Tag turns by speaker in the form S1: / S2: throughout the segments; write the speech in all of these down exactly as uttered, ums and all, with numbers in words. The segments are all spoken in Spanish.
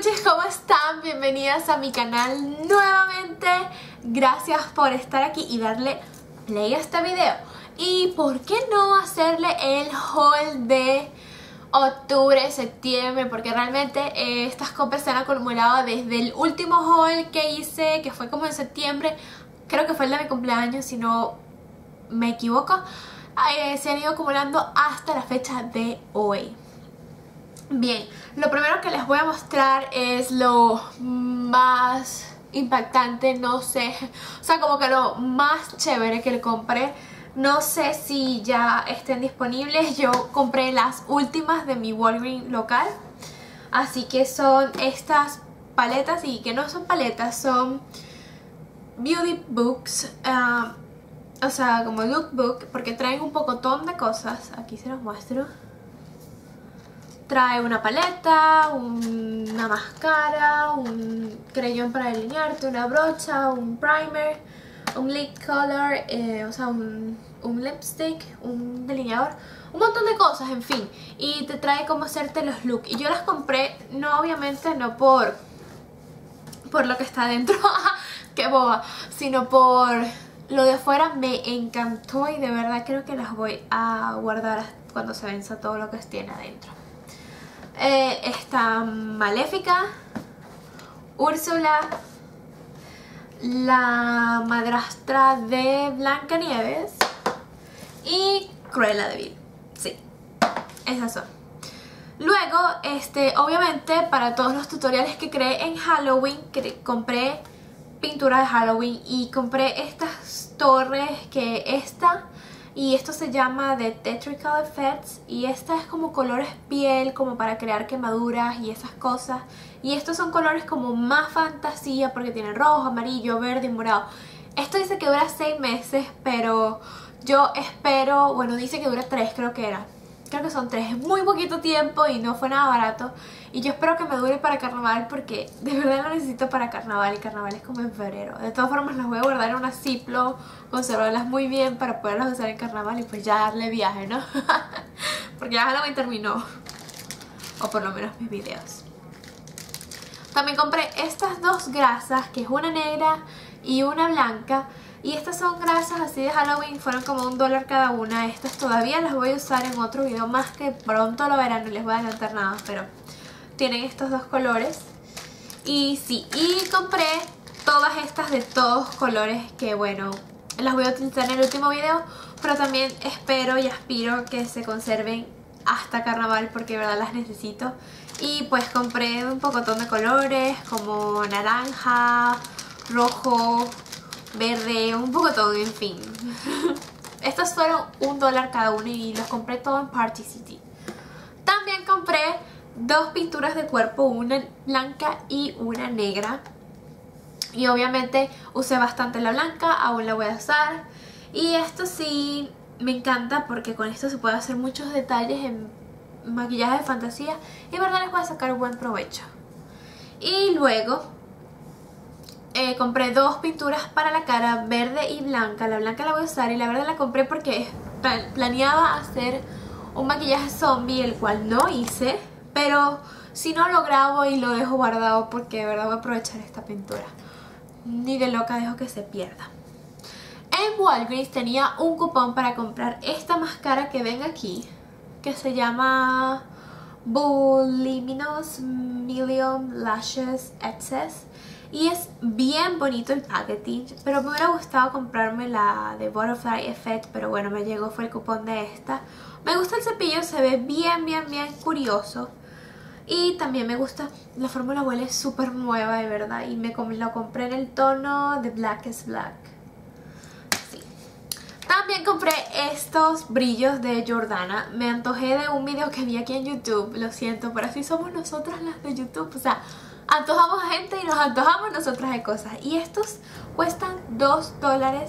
S1: cuches, ¿cómo están? Bienvenidas a mi canal nuevamente. Gracias por estar aquí y darle play a este video. Y por qué no hacerle el haul de octubre, septiembre, porque realmente eh, estas compras se han acumulado desde el último haul que hice, que fue como en septiembre. Creo que fue el de mi cumpleaños, si no me equivoco. eh, Se han ido acumulando hasta la fecha de hoy. Bien, lo primero que les voy a mostrar es lo más impactante, no sé, o sea, como que lo más chévere que le compré. No sé si ya estén disponibles. Yo compré las últimas de mi Walgreens local. Así que son estas paletas, y que no son paletas, son beauty books, uh, o sea, como lookbook, porque traen un pocotón de cosas. Aquí se los muestro. Trae una paleta, una máscara, un crayón para delinearte, una brocha, un primer, un lip color, eh, o sea, un, un lipstick, un delineador, un montón de cosas, en fin. Y te trae cómo hacerte los looks. Y yo las compré, no obviamente no por, por lo que está dentro, qué boba, sino por lo de afuera. Me encantó y de verdad creo que las voy a guardar cuando se venza todo lo que tiene adentro. Eh, está Maléfica, Úrsula, la madrastra de Blancanieves y Cruella de Vil. Sí, esas son. Luego, este, obviamente para todos los tutoriales que creé en Halloween, que compré pintura de Halloween y compré estas torres, que esta y esto se llama The Theatrical Effects, y esta es como colores piel, como para crear quemaduras y esas cosas. Y estos son colores como más fantasía, porque tienen rojo, amarillo, verde y morado. Esto dice que dura seis meses, pero yo espero, bueno, dice que dura tres, creo que era. Creo que son tres, es muy poquito tiempo y no fue nada barato. Y yo espero que me dure para carnaval, porque de verdad lo necesito para carnaval, y carnaval es como en febrero. De todas formas las voy a guardar en una Ziploc, conservarlas muy bien para poderlas usar en carnaval y pues ya darle viaje, ¿no? Porque ya Halloween terminó, o por lo menos mis videos. También compré estas dos grasas, que es una negra y una blanca. Y estas son grasas así de Halloween, fueron como un dólar cada una. Estas todavía las voy a usar en otro video más, que pronto lo verán, no les voy a adelantar nada, pero tienen estos dos colores. Y sí, y compré todas estas de todos colores, que bueno, las voy a utilizar en el último video, pero también espero y aspiro que se conserven hasta carnaval, porque de verdad las necesito. Y pues compré un pocotón de colores, como naranja, rojo, verde, un pocotón, en fin. Estos fueron un dólar cada uno y los compré todo en Party City. También compré dos pinturas de cuerpo, una blanca y una negra. Y obviamente usé bastante la blanca, aún la voy a usar. Y esto sí me encanta, porque con esto se puede hacer muchos detalles en maquillaje de fantasía y de verdad les voy a sacar buen provecho. Y luego Eh, compré dos pinturas para la cara, verde y blanca. La blanca la voy a usar y la verde la compré porque planeaba hacer un maquillaje zombie, el cual no hice, pero si no lo grabo y lo dejo guardado, porque de verdad voy a aprovechar esta pintura. Ni de loca dejo que se pierda. En Walgreens tenía un cupón para comprar esta máscara que ven aquí, que se llama Voluminous Million Lashes Excess. Y es bien bonito el packaging, pero me hubiera gustado comprarme la de Butterfly Effect, pero bueno, me llegó, fue el cupón de esta. Me gusta el cepillo, se ve bien, bien, bien curioso. Y también me gusta, la fórmula huele súper nueva, de verdad. Y me lo compré en el tono de Black is Black. Sí. También compré estos brillos de Jordana. Me antojé de un video que vi aquí en YouTube, lo siento, pero así somos nosotras las de YouTube, o sea, antojamos a gente y nos antojamos nosotras de cosas. Y estos cuestan dos dólares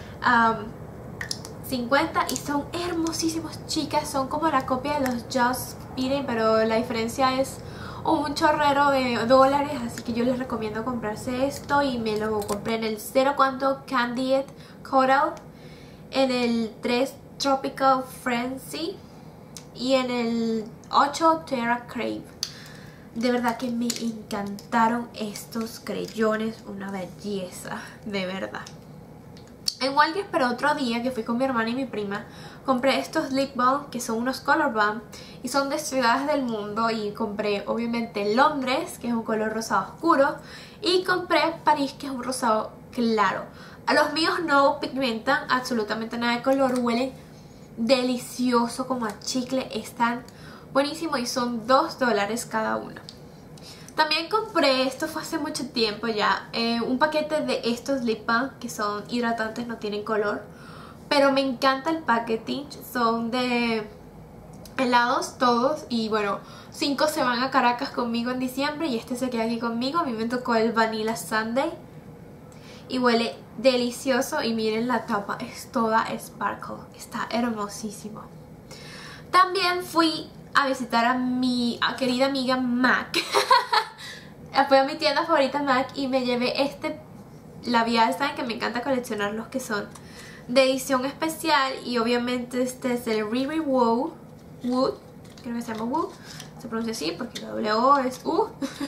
S1: cincuenta y son hermosísimos, chicas. Son como la copia de los Just Eating, pero la diferencia es un chorrero de dólares. Así que yo les recomiendo comprarse esto. Y me lo compré en el cero cuanto Candied Coral, en el tres Tropical Frenzy y en el ocho Terra Crave. De verdad que me encantaron estos creyones, una belleza, de verdad. En Walgreens, pero otro día que fui con mi hermana y mi prima, compré estos lip balm que son unos color balm y son de ciudades del mundo. Y compré obviamente Londres, que es un color rosado oscuro, y compré París, que es un rosado claro. A los míos no pigmentan absolutamente nada de color, huelen delicioso como a chicle, están buenísimos y son dos dólares cada uno. También compré, esto fue hace mucho tiempo ya, eh, un paquete de estos lip balm que son hidratantes, no tienen color, pero me encanta el packaging. Son de helados todos y bueno, cinco se van a Caracas conmigo en diciembre y este se queda aquí conmigo. A mí me tocó el Vanilla Sundae y huele delicioso y miren la tapa, es toda sparkle, está hermosísimo. También fui a visitar a mi a querida amiga MAC. Fui a mi tienda favorita MAC y me llevé este labial. Saben que me encanta coleccionar los que son de edición especial y obviamente este es el Riri Woo Wood, creo que se llama Woo, se pronuncia así porque la W O es U.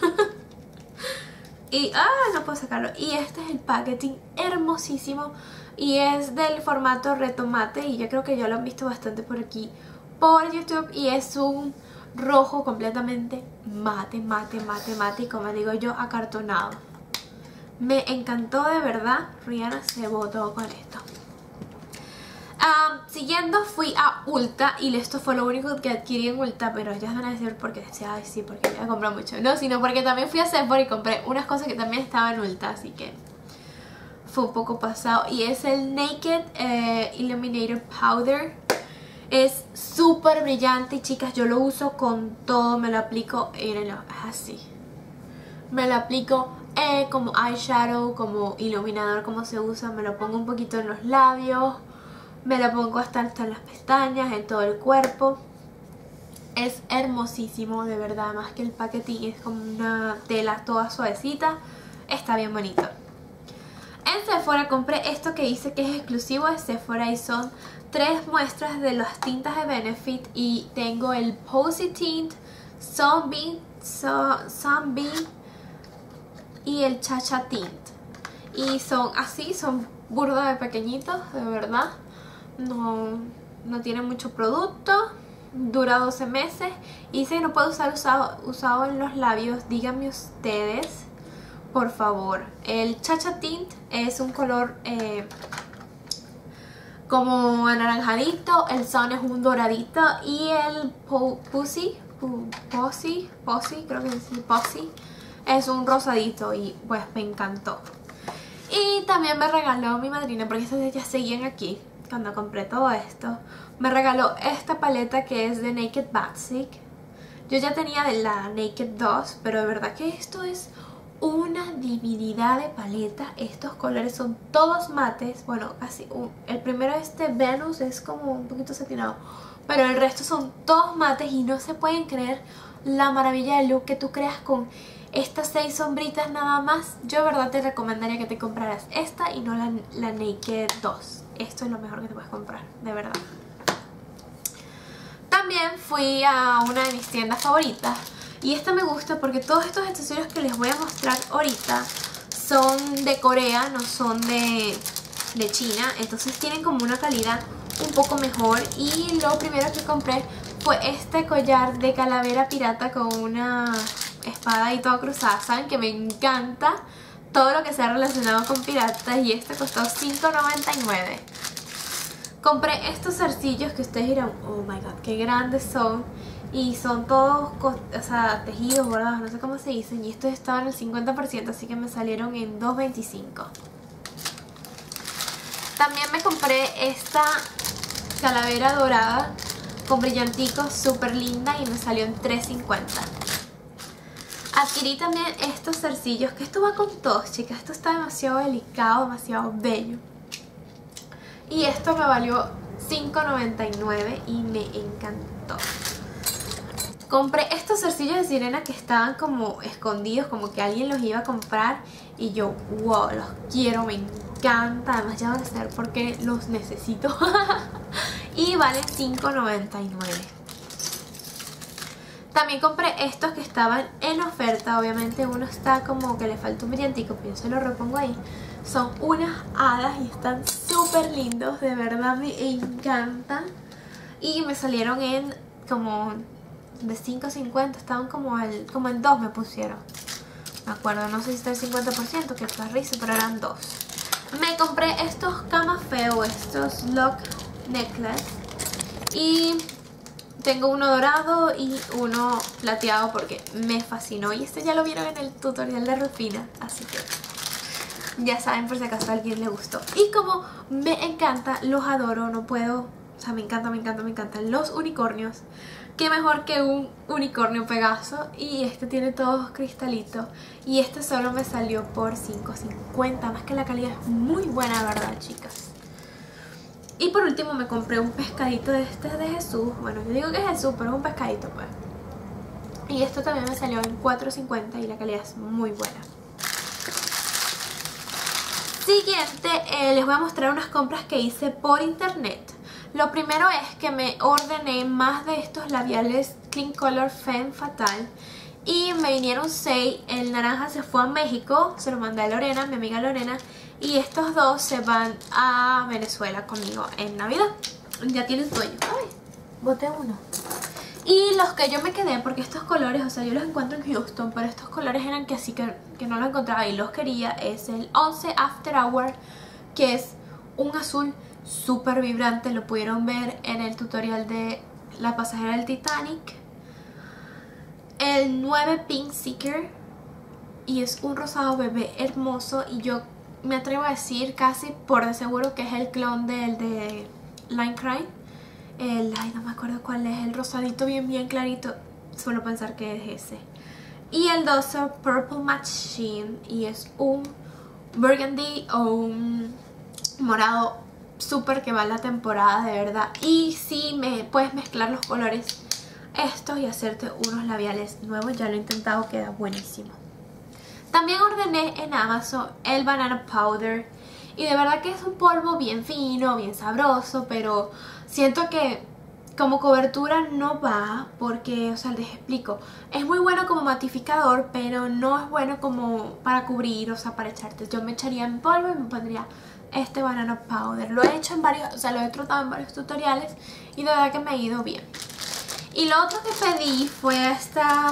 S1: Y ah, no puedo sacarlo. Y este es el packaging hermosísimo y es del formato retomate y yo creo que ya lo han visto bastante por aquí por YouTube y es un rojo completamente mate, mate, mate, mate y como digo yo, acartonado. Me encantó de verdad. Rihanna se botó con esto. Um, siguiendo fui a Ulta y esto fue lo único que adquirí en Ulta, pero ellas van a decir porque decía, ay sí, porque voy a comprar mucho. No, sino porque también fui a Sephora y compré unas cosas que también estaban en Ulta, así que fue un poco pasado. Y es el Naked eh, Illuminator Powder. Es súper brillante y chicas, yo lo uso con todo, me lo aplico, mírenlo, es así. Me lo aplico eh, como eyeshadow, como iluminador, como se usa, me lo pongo un poquito en los labios, me lo pongo hasta, hasta en las pestañas, en todo el cuerpo. Es hermosísimo, de verdad, más que el paquetín, es como una tela toda suavecita, está bien bonito. En Sephora compré esto que dice que es exclusivo de Sephora y son tres muestras de las tintas de Benefit y tengo el Posy Tint, Zombie, so, Zombie y el Cha-Cha Tint. Y son así, son burda de pequeñitos, de verdad. No, no tiene mucho producto, dura doce meses y dice que no puede usar usado, usado en los labios. Díganme ustedes, por favor. El Cha-Cha Tint es un color eh, como anaranjadito, el Sun es un doradito y el Pussy, Pussy, Pussy, creo que es Pussy, es un rosadito y pues me encantó. Y también me regaló mi madrina, porque estas ya seguían aquí cuando compré todo esto, me regaló esta paleta que es de Naked Basic. Yo ya tenía de la Naked dos, pero de verdad que esto es una divinidad de paleta. Estos colores son todos mates. Bueno, casi un, el primero este Venus es como un poquito satinado, pero el resto son todos mates y no se pueden creer la maravilla de look que tú creas con estas seis sombritas nada más. Yo de verdad te recomendaría que te compraras esta y no la, la Naked dos. Esto es lo mejor que te puedes comprar, de verdad. También fui a una de mis tiendas favoritas y esta me gusta porque todos estos accesorios que les voy a mostrar ahorita son de Corea, no son de, de China. Entonces tienen como una calidad un poco mejor. Y lo primero que compré fue este collar de calavera pirata con una espada y todo cruzada. Saben que me encanta todo lo que sea relacionado con piratas y este costó cinco noventa y nueve. Compré estos zarcillos que ustedes dirán, oh my god, qué grandes son. Y son todos, o sea, tejidos, bordados, no sé cómo se dicen. Y estos estaban en el cincuenta por ciento, así que me salieron en dos veinticinco. También me compré esta calavera dorada con brillanticos, súper linda, y me salió en tres cincuenta. Adquirí también estos zarcillos, que esto va con todos, chicas. Esto está demasiado delicado, demasiado bello. Y esto me valió cinco noventa y nueve y me encantó. Compré estos zarcillos de sirena que estaban como escondidos, como que alguien los iba a comprar. Y yo, wow, los quiero, me encanta. Además ya van a saber por qué los necesito. Y valen cinco noventa y nueve. También compré estos que estaban en oferta. Obviamente uno está como que le falta un brillantico, pero yo se lo repongo ahí. Son unas hadas y están súper lindos, de verdad me encantan. Y me salieron en como de cinco cincuenta, estaban como, al, como en dos me pusieron. Me acuerdo, no sé si está el cincuenta por ciento, que fue risa, pero eran dos. Me compré estos camafeo, estos lock necklace. Y tengo uno dorado y uno plateado porque me fascinó. Y este ya lo vieron en el tutorial de Rufina, así que ya saben por si acaso a alguien le gustó. Y como me encanta, los adoro, no puedo, o sea, me encanta, me encanta, me encantan los unicornios. Qué mejor que un unicornio Pegaso. Y este tiene todos cristalitos. Y este solo me salió por cinco cincuenta. Más que la calidad es muy buena, ¿verdad, chicas? Y por último me compré un pescadito de este de Jesús. Bueno, yo digo que es Jesús, pero es un pescadito, pues. Y esto también me salió en cuatro cincuenta y la calidad es muy buena. Siguiente, eh, les voy a mostrar unas compras que hice por internet. Lo primero es que me ordené más de estos labiales Clean Color Femme Fatale. Y me vinieron seis. El naranja se fue a México, se lo mandé a Lorena, mi amiga Lorena. Y estos dos se van a Venezuela conmigo en Navidad. Ya tienen dueño. Ay, boté uno. Y los que yo me quedé, porque estos colores, o sea, yo los encuentro en Houston, pero estos colores eran que así que, que no los encontraba y los quería. Es el once After Hour, que es un azul súper vibrante. Lo pudieron ver en el tutorial de la pasajera del Titanic. El nueve Pink Seeker, y es un rosado bebé hermoso. Y yo me atrevo a decir casi por de seguro que es el clon del de Line Crime. El, ay, no me acuerdo cuál es, el rosadito bien bien clarito. Suelo pensar que es ese. Y el doce Purple Machine, y es un burgundy o un morado súper que va la temporada, de verdad. Y si me puedes mezclar los colores estos y hacerte unos labiales nuevos, ya lo he intentado, queda buenísimo. También ordené en Amazon el Banana Powder, y de verdad que es un polvo bien fino, bien sabroso, pero siento que como cobertura no va, porque, o sea, les explico, es muy bueno como matificador, pero no es bueno como para cubrir, o sea, para echarte. Yo me echaría en polvo y me pondría este Banana Powder. Lo he hecho en varios, o sea, lo he tratado en varios tutoriales y de verdad que me ha ido bien. Y lo otro que pedí fue a esta,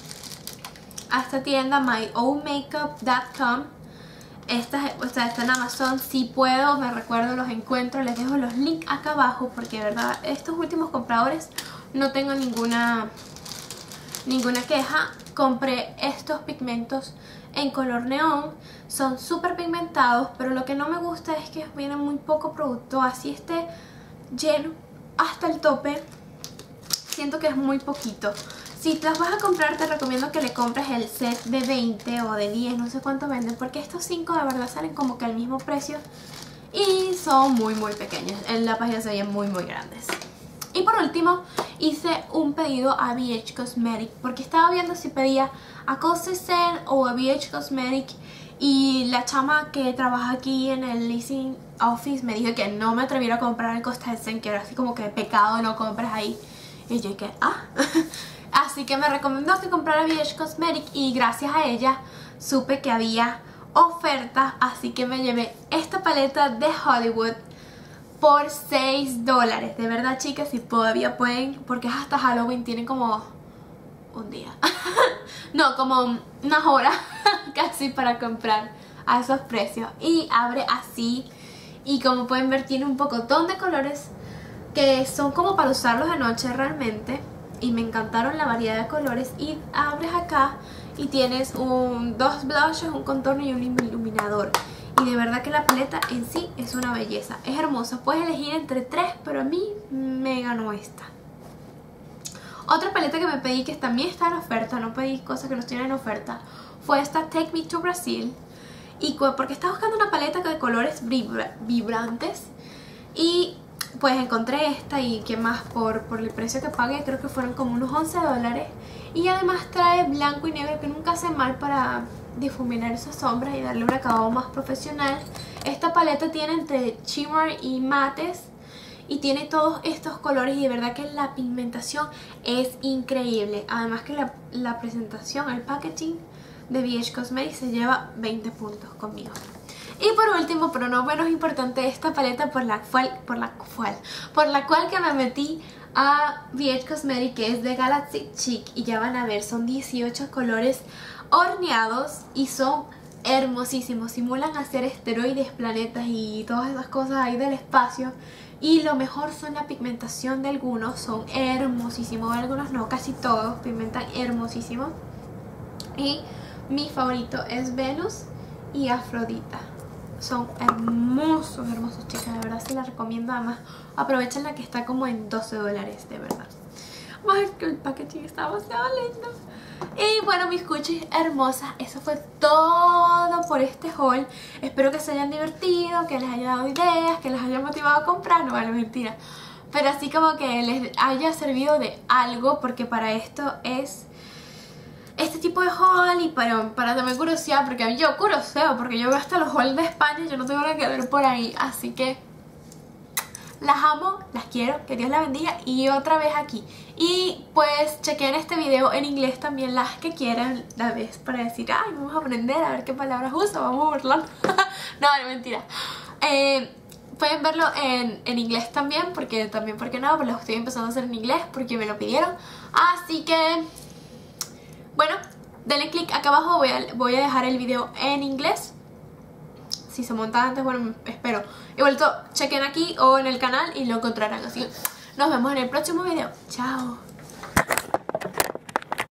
S1: a esta tienda, my own makeup punto com. Esta, o sea, está en Amazon. Si puedo, me recuerdo, los encuentro. Les dejo los links acá abajo, porque de verdad estos últimos compradores no tengo ninguna, ninguna queja. Compré estos pigmentos en color neón. Son súper pigmentados, pero lo que no me gusta es que viene muy poco producto. Así esté lleno hasta el tope, siento que es muy poquito. Si te las vas a comprar, te recomiendo que le compres el set de veinte o de diez, no sé cuánto venden, porque estos cinco de verdad salen como que al mismo precio y son muy muy pequeños. En la página se ven muy muy grandes. Y por último, hice un pedido a B H Cosmetic, porque estaba viendo si pedía a Cosesen o a B H Cosmetic, y la chama que trabaja aquí en el leasing office me dijo que no me atreviera a comprar en Cosesen, que era así como que pecado, no compres ahí. Y yo que, ah, así que me recomendó que comprara B H Cosmetic, y gracias a ella supe que había ofertas, así que me llevé esta paleta de Hollywood por seis dólares. De verdad, chicas, si todavía pueden, porque es hasta Halloween, tienen como un día, no, como unas horas casi para comprar a esos precios. Y abre así, y como pueden ver tiene un pocotón de colores que son como para usarlos de noche realmente, y me encantaron la variedad de colores. Y abres acá y tienes un, dos blushes, un contorno y un iluminador, y de verdad que la paleta en sí es una belleza, es hermosa. Puedes elegir entre tres, pero a mí me ganó esta. Otra paleta que me pedí, que también está en oferta, no pedí cosas que no estuvieran en oferta, fue esta Take Me to Brazil, y porque estaba buscando una paleta de colores vibra vibrantes, y pues encontré esta, y que más por, por el precio que pagué, creo que fueron como unos once dólares. Y además trae blanco y negro, que nunca hace mal para difuminar esas sombras y darle un acabado más profesional. Esta paleta tiene entre shimmer y mates, y tiene todos estos colores y de verdad que la pigmentación es increíble. Además que la, la presentación, el packaging de B H Cosmetics se lleva veinte puntos conmigo. Y por último, pero no menos importante, esta paleta por la cual, por la cual, por la cual que me metí a B H Cosmetics, que es de Galaxy Chic, y ya van a ver, son dieciocho colores horneados y son hermosísimos, simulan hacer esteroides, planetas y todas esas cosas ahí del espacio. Y lo mejor son la pigmentación de algunos, son hermosísimos, algunos no, casi todos pigmentan hermosísimo. Y mi favorito es Venus y Afrodita. Son hermosos, hermosos, chicas, de verdad se las recomiendo. Además aprovechen la que está como en doce dólares, de verdad. Ay, que el packaging está demasiado lindo. Y bueno, mis cuchis hermosas, eso fue todo por este haul. Espero que se hayan divertido, que les haya dado ideas, que les haya motivado a comprar. No, vale, mentira, pero así como que les haya servido de algo, porque para esto es este tipo de haul y para, para también curiosidad, porque yo curoseo, porque yo veo hasta los hauls de España y yo no tengo nada que ver por ahí. Así que las amo, las quiero, que Dios las bendiga. Y otra vez aquí. Y pues chequen este video en inglés también, las que quieran, la vez para decir, ay, vamos a aprender a ver qué palabras uso, vamos a burlar. No, no, mentira. Eh, pueden verlo en, en inglés también, porque también, ¿por qué no? Pues lo estoy empezando a hacer en inglés porque me lo pidieron. Así que, bueno, denle click acá abajo, voy a, voy a dejar el video en inglés. Si se monta antes, bueno, espero. Igual chequen aquí o en el canal y lo encontrarán. Así que nos vemos en el próximo video. Chao.